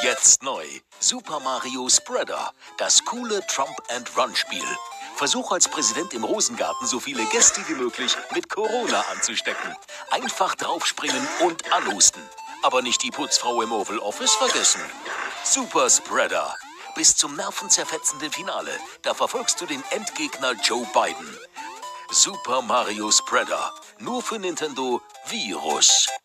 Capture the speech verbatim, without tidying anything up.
Jetzt neu. Super Mario Spreader. Das coole Trump-and-Run-Spiel. Versuch als Präsident im Rosengarten so viele Gäste wie möglich mit Corona anzustecken. Einfach draufspringen und anhusten. Aber nicht die Putzfrau im Oval Office vergessen. Super Spreader. Bis zum nervenzerfetzenden Finale. Da verfolgst du den Endgegner Joe Biden. Super Mario Spreader. Nur für Nintendo Virus.